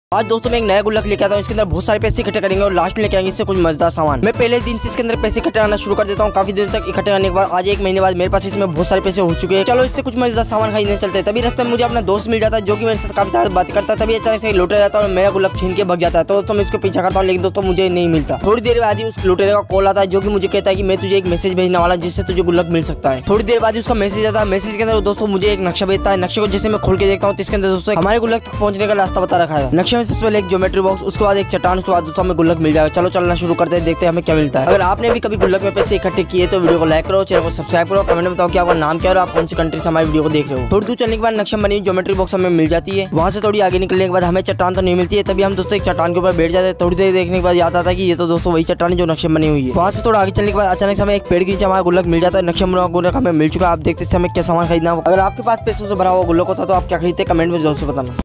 आज दोस्तों मैं एक नया गुल्लक लेके आता हूँ। इसके अंदर बहुत सारे पैसे इकट्ठे करेंगे और लास्ट में लेके आएंगे इससे कुछ मजेदार सामान। मैं पहले दिन से इसके अंदर पैसे इकट्ठे करना शुरू कर देता हूँ। काफी दिन तक इकट्ठे करने के बाद आज 1 महीने बाद मेरे पास इसमें बहुत सारे पैसे हो चुके हैं। चलो इससे कुछ मजेदार सामान खरीदने चलते हैं। तभी रास्ते में मुझे अपना दोस्त मिल जाता है जो कि मेरे साथ काफी सारी बातें करता है। तभी अचानक से लुटेरा रहता है और मेरा गुल्लक छीन के भग जाता है। तो दोस्तों मैं इसको पीछा करता हूँ लेकिन दोस्तों मुझे नहीं मिलता। थोड़ी देर बाद ही उस लुटेरे का कॉल आता है जो कि मुझे कहता है कि मैं तुझे एक मैसेज भेजने वाला जिससे तुझे गुल्लक मिल सकता है। थोड़ी देर बाद ही उसका मैसेज आता है। मैसेज के अंदर दोस्तों मुझे एक नक्शा भेजता है। नक्शे को जैसे मैं खोल के देखता हूँ तो इसके अंदर दोस्तों हमारे गुल्लक तक पहुंचने का रास्ता बता रखा है। नक्शे में सबसे पहले एक ज्योमेट्री बॉक्स, उसके बाद एक चट्टान, उसके बाद दोस्तों हमें गुल्लक मिल जाएगा। चलो चलना शुरू करते हैं, देखते हैं हमें क्या मिलता है। अगर आपने भी कभी गुल्लक में पैसे इकट्ठे किए तो वीडियो को लाइक करो, चैनल को सब्सक्राइब करो, कमेंट में बताओ कि आपका नाम क्या है और आप कौन सी कंट्री से हमारी वीडियो को देख रहे हो। थोड़ी दूर चलने के बाद नक्शा बनी हुई ज्योमेट्री बॉक्स हमें मिल जाती है। वहां से थोड़ी आगे निकलने के बाद हमें चट्टान तो नहीं मिलती है। तभी हम दोस्तों एक चट्टान के ऊपर बैठ जाते हैं। थोड़ी देर देखने के बाद याद आता है कि ये तो दोस्तों वही चट्टान है जो नक्शे बनी हुई है। वहां से थोड़ा आगे चलने के बाद अचानक से हमें एक पेड़ के नीचे हमारा गुल्लक मिल जाता है। नक्शे बना गुल्लक हमें मिल चुका है। आप देखते हैं हमें क्या सामान खरीदना हो। अगर आपके पास पैसों से भरा हुआ गुल्लक होता तो आप क्या खरीदते, कमेंट में जरूर से बताना।